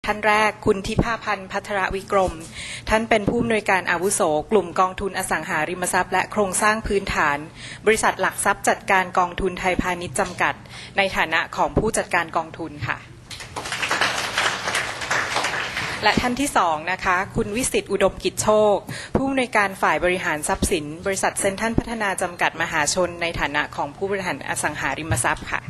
ท่านแรกคุณทิพาพันธ์ภัทรวิกรมท่านเป็นผู้อำนวยการอาวุโสกลุ่มกองทุนอสังหาริมทรัพย์และโครงสร้างพื้นฐานบริษัทหลักทรัพย์จัดการกองทุนไทยพาณิชย์จำกัดในฐานะของผู้จัดการกองทุนค่ะและท่านที่สองนะคะคุณวิสิทธิ์อุดมกิจโชคผู้อำนวยการฝ่ายบริหารทรัพย์สินบริษัทเซ็นทรัลพัฒนาจำกัดมหาชนในฐานะของผู้บริหารอสังหาริมทรัพย์ค่ะ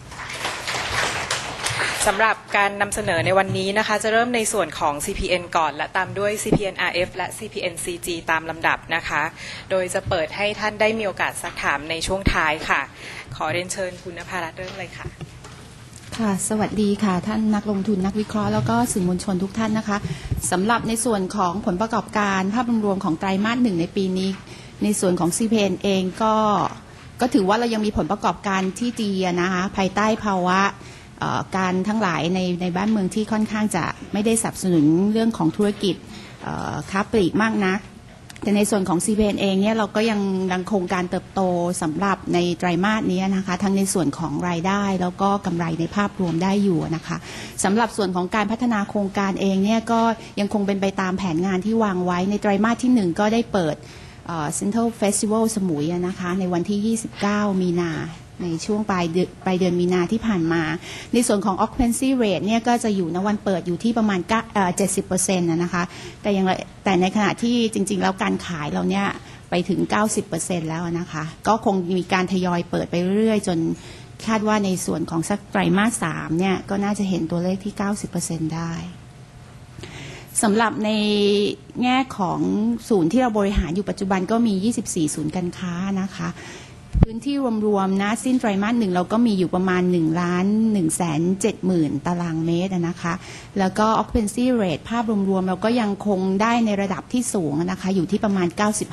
สำหรับการนำเสนอในวันนี้นะคะจะเริ่มในส่วนของ CPN ก่อนและตามด้วย CPN RF และ CPN CG ตามลำดับนะคะโดยจะเปิดให้ท่านได้มีโอกาสซักถามในช่วงท้ายค่ะขอเรียนเชิญคุณนภารัตน์เริ่มเลยค่ะค่ะสวัสดีค่ะท่านนักลงทุนนักวิเคราะห์แล้วก็สื่อมวลชนทุกท่านนะคะสำหรับในส่วนของผลประกอบการภาพรวมของไตรมาส 1ในปีนี้ในส่วนของ CPN เองก็ถือว่าเรายังมีผลประกอบการที่ดีนะคะภายใต้ภาวะการทั้งหลายในบ้านเมืองที่ค่อนข้างจะไม่ได้สนับสนุนเรื่องของธุรกิจค้าปลีกมากนักแต่ในส่วนของ CPN เองเนี่ยเราก็ยังคงการเติบโตสำหรับในไตรมาสนี้นะคะทั้งในส่วนของรายได้แล้วก็กำไรในภาพรวมได้อยู่นะคะสำหรับส่วนของการพัฒนาโครงการเองเนี่ยก็ยังคงเป็นไปตามแผนงานที่วางไว้ในไตรมาสที่1ก็ได้เปิดCentral Festival สมุยนะคะในวันที่29มีนาในช่วงปลายเดือนมีนาที่ผ่านมาในส่วนของ occupancy rate เนี่ยก็จะอยู่ในวันเปิดอยู่ที่ประมาณ70% นะคะแต่ในขณะที่จริงๆแล้วการขายเราเนี่ยไปถึง 90% แล้วนะคะก็คงมีการทยอยเปิดไปเรื่อยๆจนคาดว่าในส่วนของสักไตรมาส 3เนี่ยก็น่าจะเห็นตัวเลขที่ 90% ได้สำหรับในแง่ของศูนย์ที่เราบริหารอยู่ปัจจุบันก็มี24ศูนย์การค้านะคะพื้นที่รวมๆนะสิ้นไตรมาส 1เราก็มีอยู่ประมาณ 1,170,000 ตารางเมตรนะคะแล้วก็ occupancy rate ภาพรวมๆเราก็ยังคงได้ในระดับที่สูงนะคะอยู่ที่ประมาณ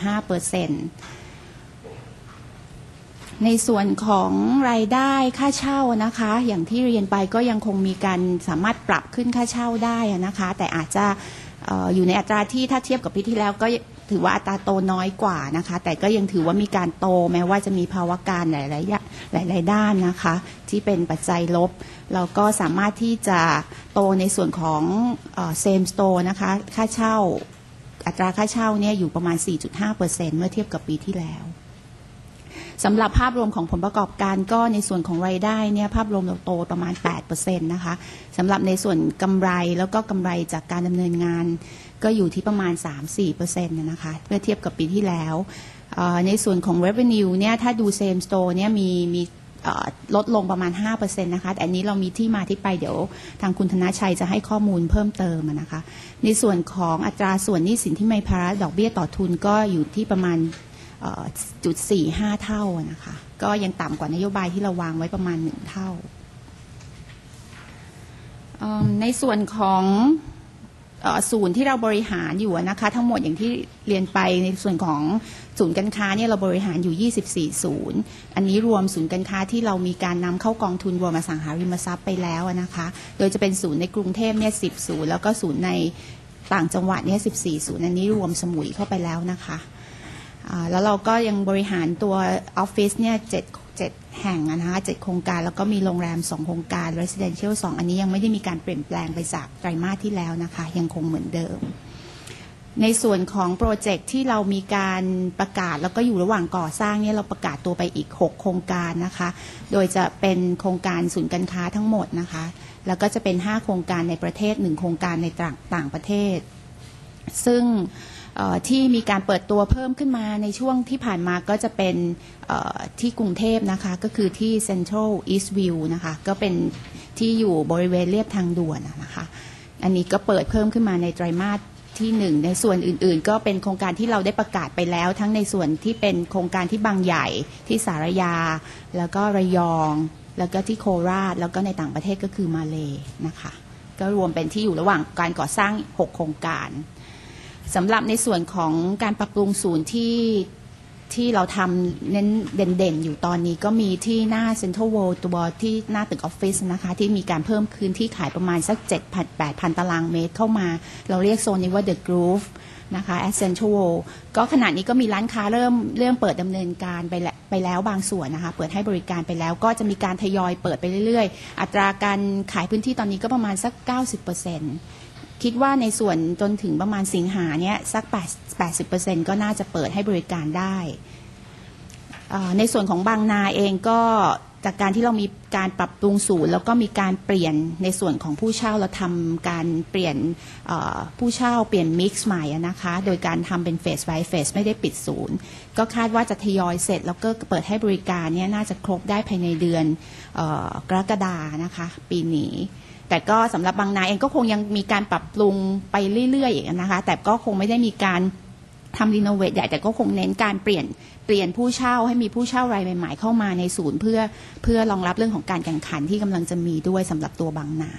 95%ในส่วนของรายได้ค่าเช่านะคะอย่างที่เรียนไปก็ยังคงมีการสามารถปรับขึ้นค่าเช่าได้นะคะแต่อาจจะอยู่ในอัตราที่ถ้าเทียบกับปีที่แล้วก็ถือว่าอัตราโตน้อยกว่านะคะแต่ก็ยังถือว่ามีการโตแม้ว่าจะมีภาวะการหลายด้านนะคะที่เป็นปัจจัยลบเราก็สามารถที่จะโตในส่วนของsame store นะคะค่าเช่าอัตราค่าเช่าเนี่ยอยู่ประมาณ 4.5% เมื่อเทียบกับปีที่แล้วสำหรับภาพรวมของผลประกอบการก็ในส่วนของรายได้เนี่ยภาพรวมเราโตประมาณ 8% นะคะสำหรับในส่วนกำไรแล้วก็กำไรจากการดำเนินงานก็อยู่ที่ประมาณ 3-4% นะคะเมื่อเทียบกับปีที่แล้วในส่วนของ revenue เนี่ยถ้าดู same store เนี่ยมีลดลงประมาณ 5% นะคะแต่อันนี้เรามีที่มาที่ไปเดี๋ยวทางคุณธนชัยจะให้ข้อมูลเพิ่มเติมนะคะในส่วนของอัตราส่วนหนี้สินที่ไม่ภาระดอกเบี้ยต่อทุนก็อยู่ที่ประมาณ0.45 เท่านะคะก็ยังต่ำกว่านโยบายที่เราวางไว้ประมาณ1เท่าในส่วนของศูนย์ที่เราบริหารอยู่นะคะทั้งหมดอย่างที่เรียนไปในส่วนของศูนย์การค้าเนี่ยเราบริหารอยู่24ศูนย์อันนี้รวมศูนย์การค้าที่เรามีการนำเข้ากองทุนรวมอสังหาริมทรัพย์ไปแล้วนะคะโดยจะเป็นศูนย์ในกรุงเทพเนี่ย10ศูนย์แล้วก็ศูนย์ในต่างจังหวัดเนี่ย14ศูนย์อันนี้รวมสมุยเข้าไปแล้วนะคะแล้วเราก็ยังบริหารตัวออฟฟิศเนี่ย7แห่งนะคะ7โครงการแล้วก็มีโรงแรม2โครงการ Residential 2อันนี้ยังไม่ได้มีการเปลี่ยนแปลงไปจากไตรมาสที่แล้วนะคะยังคงเหมือนเดิมในส่วนของโปรเจกต์ที่เรามีการประกาศแล้วก็อยู่ระหว่างก่อสร้างเนี่ยเราประกาศตัวไปอีก6โครงการนะคะโดยจะเป็นโครงการศูนย์การค้าทั้งหมดนะคะแล้วก็จะเป็น5โครงการในประเทศ1โครงการในต่างประเทศซึ่งที่มีการเปิดตัวเพิ่มขึ้นมาในช่วงที่ผ่านมาก็จะเป็นที่กรุงเทพนะคะก็คือที่ Central Eastview นะคะก็เป็นที่อยู่บริเวณเลียบทางด่วนนะคะอันนี้ก็เปิดเพิ่มขึ้นมาในไตรมาสที่1ในส่วนอื่นๆก็เป็นโครงการที่เราได้ประกาศไปแล้วทั้งในส่วนที่เป็นโครงการที่บางใหญ่ที่สารยาแล้วก็ระยองแล้วก็ที่โคราชแล้วก็ในต่างประเทศก็คือมาเลนะคะก็รวมเป็นที่อยู่ระหว่างการก่อสร้าง6โครงการสำหรับในส่วนของการปรับปรุงศูนย์ที่เราทำเน้นเด่นๆอยู่ตอนนี้ก็มีที่หน้า Central World ตัวที่หน้าตึกออฟฟิศนะคะที่มีการเพิ่มพื้นที่ขายประมาณสัก 7,000-8,000 ตารางเมตรเข้ามาเราเรียกโซนนี้ว่า The Groove นะคะ at Central World ก็ขณะนี้ก็มีร้านค้าเริ่มเปิดดำเนินการไปแล้วบางส่วนนะคะเปิดให้บริการไปแล้วก็จะมีการทยอยเปิดไปเรื่อยๆอัตราการขายพื้นที่ตอนนี้ก็ประมาณสัก 90%คิดว่าในส่วนจนถึงประมาณสิงหาเนี่ยสัก 80% ก็น่าจะเปิดให้บริการได้ในส่วนของบางนาเองก็จากการที่เรามีการปรับปรุงศูนย์แล้วก็มีการเปลี่ยนในส่วนของผู้เช่าเราทำการเปลี่ยนผู้เช่าเปลี่ยนมิกซ์ใหม่นะคะโดยการทำเป็นเฟส by เฟสไม่ได้ปิดศูนย์ก็คาดว่าจะทยอยเสร็จแล้วก็เปิดให้บริการเนี่ยน่าจะครบได้ภายในเดือนกรกฎานะคะปีนี้แต่ก็สำหรับบางนาเองก็คงยังมีการปรับปรุงไปเรื่อยๆอีกนะคะแต่ก็คงไม่ได้มีการทำรีโนเวทใหญ่แต่ก็คงเน้นการเปลี่ยนผู้เช่าให้มีผู้เช่ารายใหม่ๆเข้ามาในศูนย์เพื่อรองรับเรื่องของการแข่งขันที่กำลังจะมีด้วยสำหรับตัวบางนา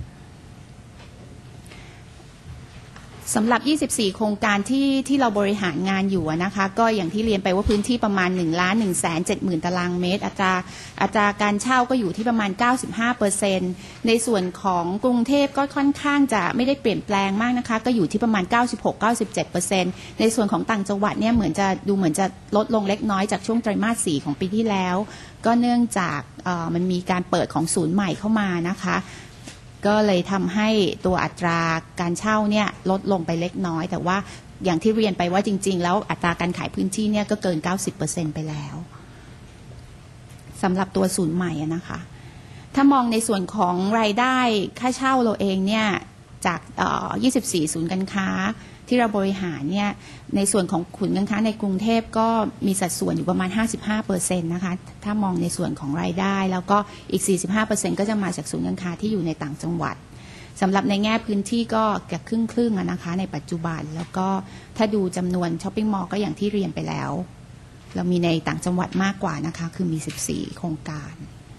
สำหรับ 24 โครงการที่เราบริหารงานอยู่นะคะก็อย่างที่เรียนไปว่าพื้นที่ประมาณ 1,170,000 ตารางเมตรอัตราการเช่าก็อยู่ที่ประมาณ 95% ในส่วนของกรุงเทพก็ค่อนข้างจะไม่ได้เปลี่ยนแปลงมากนะคะก็อยู่ที่ประมาณ 96-97% ในส่วนของต่างจังหวัดเนี่ยเหมือนจะลดลงเล็กน้อยจากช่วงไตรมาส 4 ของปีที่แล้วก็เนื่องจากมันมีการเปิดของศูนย์ใหม่เข้ามานะคะก็เลยทำให้ตัวอัตราการเช่าเนี่ยลดลงไปเล็กน้อยแต่ว่าอย่างที่เรียนไปว่าจริงๆแล้วอัตราการขายพื้นที่เนี่ยก็เกิน 90% ไปแล้วสำหรับตัวศูนย์ใหม่นะคะถ้ามองในส่วนของรายได้ค่าเช่าเราเองเนี่ยจาก24 ศูนย์การค้าที่เราบริหารเนี่ยในส่วนของศูนย์การค้าในกรุงเทพก็มีสัดส่วนอยู่ประมาณ 55% นะคะถ้ามองในส่วนของรายได้แล้วก็อีก 45% ก็จะมาจากศูนย์การค้าที่อยู่ในต่างจังหวัดสำหรับในแง่พื้นที่ก็เกือบครึ่งๆนะคะในปัจจุบันแล้วก็ถ้าดูจำนวนช้อปปิ้งมอลล์ก็อย่างที่เรียนไปแล้วเรามีในต่างจังหวัดมากกว่านะคะคือมี14 โครงการ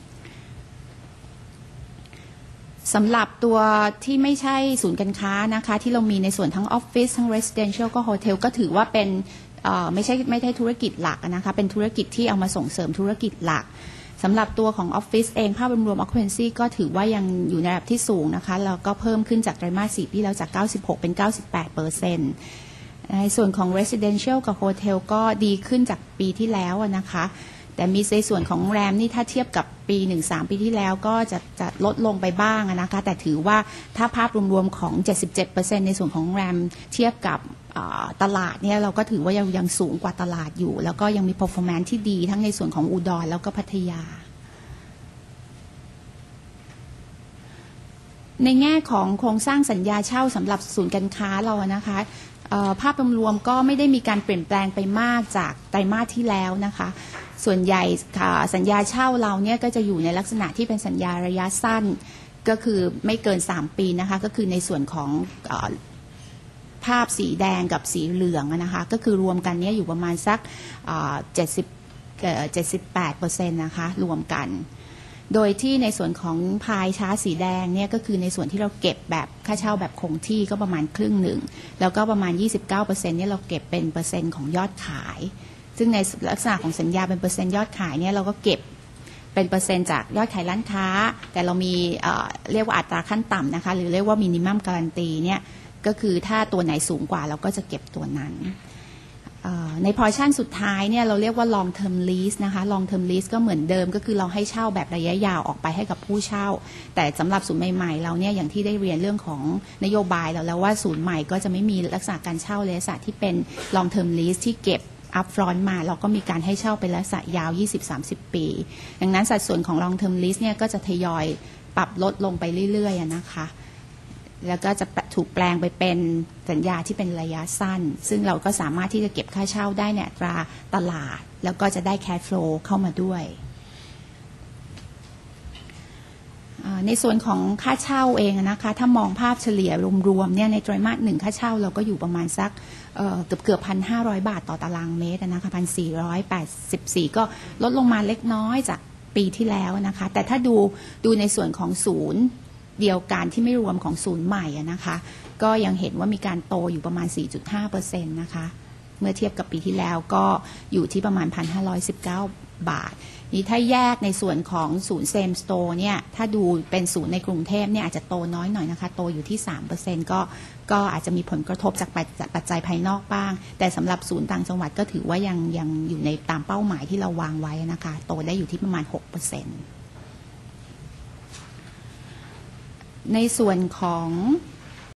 สำหรับตัวที่ไม่ใช่ศูนย์การค้านะคะที่เรามีในส่วนทั้งออฟฟิศทั้ง residential ก็โฮเทลก็ถือว่าเป็นไม่ใช่ธุรกิจหลักนะคะเป็นธุรกิจที่เอามาส่งเสริมธุรกิจหลักสำหรับตัวของออฟฟิศเองภาพรวม occupancy ก็ถือว่ายังอยู่ในระดับที่สูงนะคะแล้วก็เพิ่มขึ้นจากไตรมาส 4 ปีแล้วจาก 96 เป็น 98% ในส่วนของ residential กับโฮเทลก็ดีขึ้นจากปีที่แล้วนะคะแต่มีในส่วนของแรมนี่ถ้าเทียบกับปี13 ปีที่แล้วก็จะลดลงไปบ้างนะคะแต่ถือว่าถ้าภาพรวมๆของ 77% ในส่วนของแรมเทียบกับตลาดเนี่ยเราก็ถือว่ายังสูงกว่าตลาดอยู่แล้วก็ยังมี performance ที่ดีทั้งในส่วนของอุดรแล้วก็พัทยาในแง่ของโครงสร้างสัญญาเช่าสำหรับศูนย์การค้าเรานะคะภาพรวมๆก็ไม่ได้มีการเปลี่ยนแปลงไปมากจากไตรมาสที่แล้วนะคะส่วนใหญ่สัญญาเช่าเราเนี่ยก็จะอยู่ในลักษณะที่เป็นสัญญาระยะสั้นก็คือไม่เกิน3 ปีนะคะก็คือในส่วนของภาพสีแดงกับสีเหลืองนะคะก็คือรวมกันเนี่ยอยู่ประมาณสัก78% นะคะรวมกันโดยที่ในส่วนของพายชาร์ตสีแดงเนี่ยก็คือในส่วนที่เราเก็บแบบค่าเช่าแบบคงที่ก็ประมาณครึ่งหนึ่งแล้วก็ประมาณ 29% เนี่ยเราเก็บเป็นเปอร์เซ็นต์ของยอดขายซึ่งในลักษณะของสัญญาเป็นเปอร์เซ็นต์ยอดขายเนี่ยเราก็เก็บเป็นเปอร์เซ็นต์จากยอดขายร้านค้าแต่เรามีเรียกว่าอัตราขั้นต่ำนะคะหรือเรียกว่ามินิมัมการันตีเนี่ยก็คือถ้าตัวไหนสูงกว่าเราก็จะเก็บตัวนั้นในพอร์ชั่นสุดท้ายเนี่ยเราเรียกว่า long term lease นะคะ long term lease ก็เหมือนเดิมก็คือเราให้เช่าแบบระยะยาวออกไปให้กับผู้เช่าแต่สำหรับศูนย์ใหม่ๆเราเนี่ยอย่างที่ได้เรียนเรื่องของนโยบายแล้วว่าศูนย์ใหม่ก็จะไม่มีลักษณะการเช่าในลักษณะที่เป็น long term lease ที่เก็บup front มาเราก็มีการให้เช่าเป็นลักษณะยาว 20-30 ปีดังนั้นสัดส่วนของ long term lease เนี่ยก็จะทยอยปรับลดลงไปเรื่อยๆนะคะแล้วก็จะถูกแปลงไปเป็นสัญญาที่เป็นระยะสั้นซึ่งเราก็สามารถที่จะเก็บค่าเช่าได้ในอัตราตลาดแล้วก็จะได้ cash flow เข้ามาด้วยในส่วนของค่าเช่าเองนะคะถ้ามองภาพเฉลี่ยรวมๆเนี่ยในไตรมาส 1ค่าเช่าเราก็อยู่ประมาณสักเกือบ 1,500 บาทต่อตารางเมตรนะคะ 1,484 ก็ลดลงมาเล็กน้อยจากปีที่แล้วนะคะแต่ถ้าดูในส่วนของศูนย์เดียวกันที่ไม่รวมของศูนย์ใหม่นะคะก็ยังเห็นว่ามีการโตอยู่ประมาณ 4.5% นะคะเมื่อเทียบกับปีที่แล้วก็อยู่ที่ประมาณ 1,519 บาทนี้ถ้าแยกในส่วนของศูนย์เซมสโตร์เนี่ยถ้าดูเป็นศูนย์ในกรุงเทพเนี่ยอาจจะโตน้อยหน่อยนะคะโตอยู่ที่ 3% ก็อาจจะมีผลกระทบจากปัจจัยภายนอกบ้างแต่สำหรับศูนย์ต่างจังหวัดก็ถือว่ายังอยู่ในตามเป้าหมายที่เราวางไว้นะคะโตได้อยู่ที่ประมาณ 6% ในส่วนของ